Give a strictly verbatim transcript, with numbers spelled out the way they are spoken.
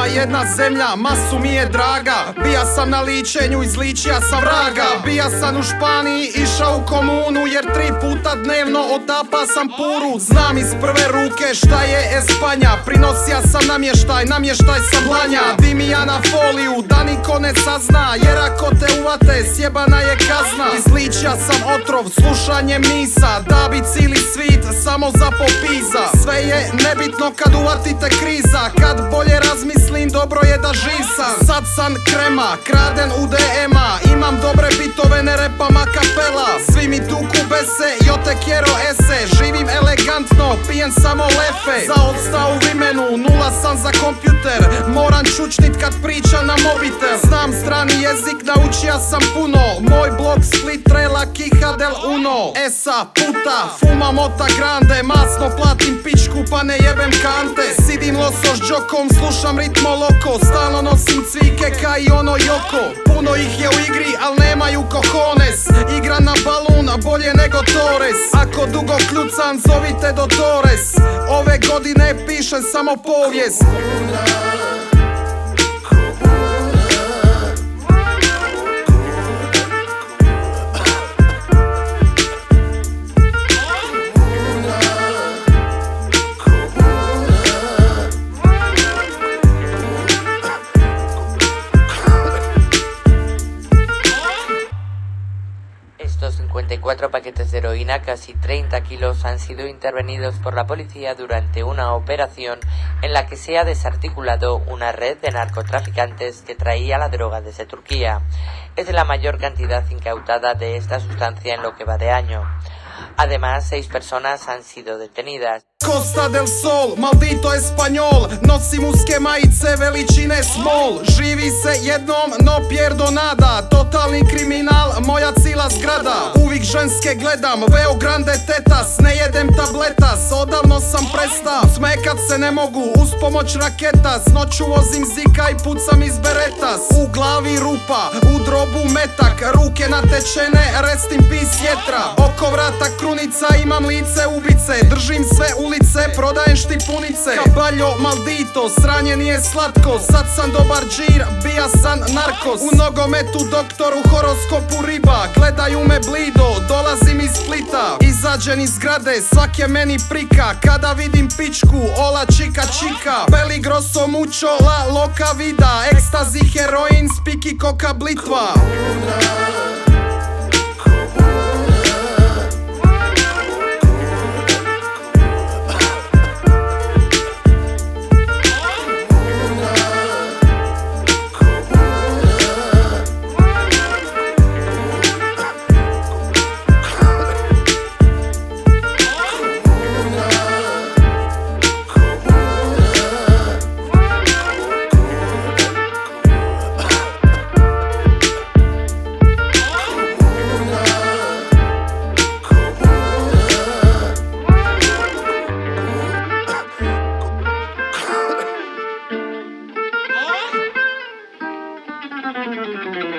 Ima jedna zemlja, masu mi je draga. Bija sam na ličenju, izličija sam vraga. Bija sam u Španiji, išao u komunu, jer tri puta dnevno otapa sam puru. Znam iz prve ruke šta je Espanja. Prinosija sam namještaj, namještaj sam lanja. Dimija na foliju, da niko ne sazna, jer ako te uvate, sjebana je kazna. Izličija sam otrov, slušanje misa, da bi cili svit samo za popiza. Sve je nebitno kad uvatite kriza, kad bolje razmislim dobro je da živ sam. Sad sam krema, kraden u de ema, imam dobre bitove, ne repam a kapela. Svi mi tuku bese, yo te quiero ese, živim elegantno, pijem samo lefe. Za odsta u vimenu, nula sam za kompjuter, moram čučnit kad pričam na mobitel. Znam strani jezik, naučija sam puno, moj blog Split Rela Kija del Uno. Esa puta, fumam ota grande, masno platim pičku pa ne jebem kante. Sidim losoš džokom, slušam ritmo loko, stalno nosim cvike ka i ono joko. Puno ih je u igri, al nemaju cojones, igra na balun, bolje nego Torres. Ako dugo kljucam, zovite do Torres, ove godine pišem samo povijest. Estos cincuenta y cuatro paquetes de heroína, casi treinta kilos, han sido intervenidos por la policía durante una operación en la que se ha desarticulado una red de narcotraficantes que traía la droga desde Turquía. Es la mayor cantidad incautada de esta sustancia en lo que va de año. Además, seis personas han sido detenidas. Costa del Sol, maldito espanjol, nosim uske majice veličine small. Živi se jednom, no pierdo nada, totalni kriminal, moja cila zgrada. Uvijek ženske gledam, veo grande tetas, ne jedem tabletas, odavno sam presta. Smekat se ne mogu, uz pomoć raketas, noću vozim zika i pucam iz beretas. U glavi rupa, u drobu metak, ruke natečene, rest in peace jetra. Oko vrata krunica, imam lice ubice, držim sve ulice, prodajem štipunice. Kabaljo maldito, sranje nije slatko, sad sam dobar džir, bija sam narkos. U nogometu doktor, u horoskopu riba, gledaju me blido, dolazim iz Splita. Izađen iz zgrade, svak je meni prika, kada vidim pičku, ola čika čika. Peligroso mucho la loka vida, ekstazi heroin, spiki koka blitva. Thank you.